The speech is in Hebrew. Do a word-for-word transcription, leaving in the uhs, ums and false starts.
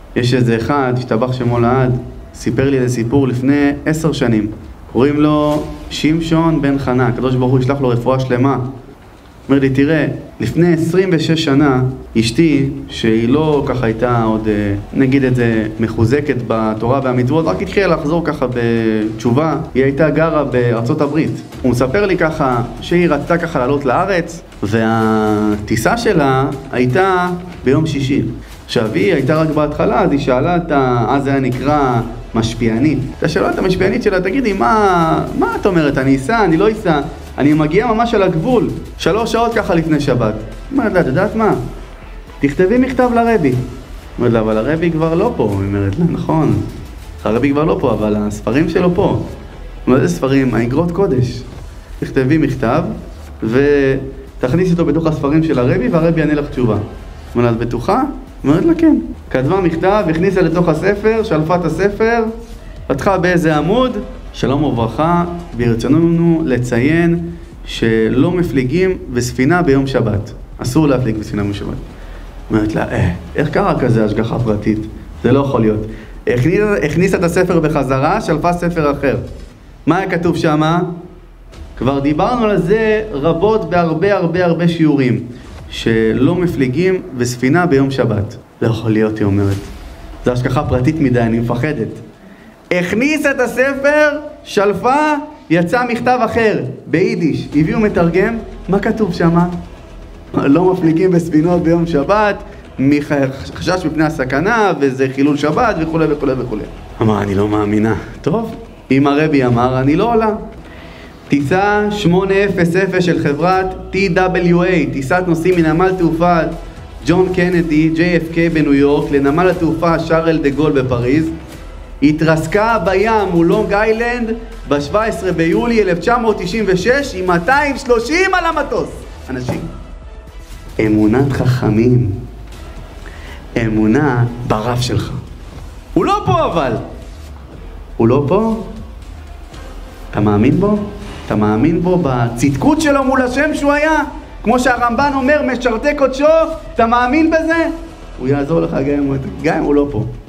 יש איזה אחד, השתבח שמו לעד, סיפר לי איזה סיפור לפני עשר שנים. קוראים לו שמשון בן חנה, הקדוש ברוך הוא ישלח לו רפואה שלמה. אומר לי, תראה, לפני עשרים ושש שנה, אשתי, שהיא לא ככה הייתה עוד, נגיד את זה, מחוזקת בתורה והמצוות, רק התחילה לחזור ככה בתשובה, היא הייתה גרה בארצות הברית. הוא מספר לי ככה שהיא רצתה ככה לעלות לארץ, והטיסה שלה הייתה ביום שישי. עכשיו, היא הייתה רק בהתחלה, אז היא שאלה את ה... אז זה היה נקרא משפיענית. אתה שאלה את המשפיענית שלה, תגידי, מה, מה את אומרת? אני אסע, אני לא אסע. אני מגיע ממש על הגבול, שלוש שעות ככה לפני שבת. אומרת לה, את יודעת מה? תכתבי מכתב לרבי. אומרת לה, אבל הרבי כבר לא פה. אומרת לה, נכון, הרבי כבר לא פה, אבל הספרים שלו פה. אומרת, איזה ספרים? האגרות קודש. תכתבי מכתב, ותכניס אותו בתוך הספרים של הרבי, והרבי יענה לך תשובה. אומרת לה, את בטוחה? אומרת לה, כן. כתבה מכתב, הכניסה לתוך הספר, שלפה את הספר, פתחה באיזה עמוד, שלום וברכה, ברצוננו לציין שלא מפליגים בספינה ביום שבת. אסור להפליג בספינה ביום שבת. אומרת לה, אה, איך קרה כזה השגחה פרטית? זה לא יכול להיות. הכניסה, הכניסה את הספר בחזרה, שלפה ספר אחר. מה היה כתוב שמה? כבר דיברנו על זה רבות בהרבה הרבה הרבה שיעורים. שלא מפליגים בספינה ביום שבת. לא יכול להיות, היא אומרת. זו השגחה פרטית מדי, אני מפחדת. הכניסה את הספר, שלפה, יצא מכתב אחר, ביידיש. הביאו מתרגם, מה כתוב שמה? לא מפליגים בספינות ביום שבת, חשש מפני הסכנה, וזה חילול שבת, וכו' וכו' וכו'. אמר, אני לא מאמינה. טוב, אם הרבי אמר, אני לא עולה. טיסה שמונה אפס אפס של חברת טי דאבליו איי, טיסת נוסעים מנמל תעופה ג'ון קנדי, ג'יי אף קיי בניו יורק, לנמל התעופה שרל דה גול בפריז, התרסקה בים מול לונג איילנד ב-שבעה עשר ביולי אלף תשע מאות תשעים ושש עם מאתיים ושלושים על המטוס. אנשים, אמונת חכמים, אמונה ברב שלך. הוא לא פה אבל. הוא לא פה? אתה מאמין בו? אתה מאמין בו בצדקות שלו מול השם שהוא היה? כמו שהרמב"ן אומר, משרתי קודשו, אתה מאמין בזה? הוא יעזור לך גם אם הוא, גם אם הוא לא פה.